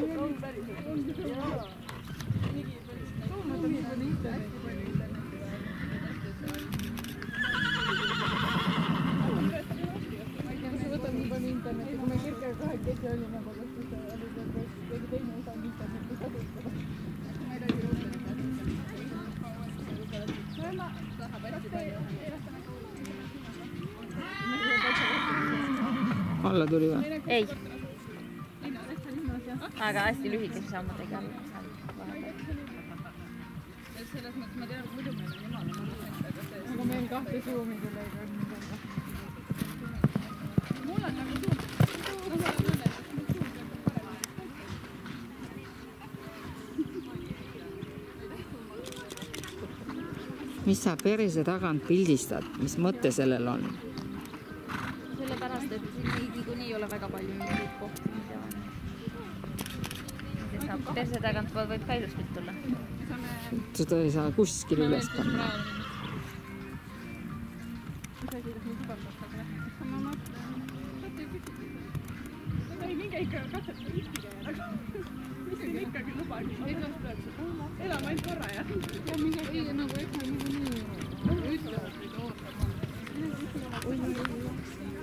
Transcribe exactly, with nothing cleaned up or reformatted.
on päriselt. Jaa. Loomad on internetti palju internetti ma ei tea, kui sa võtad nii palju internetti, kui me kirkega kahekesi olime, aga siis oli keegi teine ei saanud internetti kasutada. Ma ei räägi alla tuli või? Ei. Aga hästi lühikese sammadega alla. Selles mõttes ma tean, muidu meil on niimoodi. Aga meil kahte suumi küll ei ole midagi. Mul on nagu suum. Mul on mõned, et mul suum peab parem. Mis sa perse tagant pildistad? Mis mõte sellel on? Sellepärast, et siin niikuinii ei ole väga palju mingeid kohti, mida on. Saab perse tagant võib ka ilusti tulla. Seda ei saa kuskil üles panna. Mis asi, kas nüüd übardatakse? Ma mõtlen. Võtta ju kütid. Ei, minge ikka katseta ühtide ja mis siin ikkagi lubagi? Elame ainult korra ja? Ja minge ei, nagu ekma nii nii ütlevad või ootama.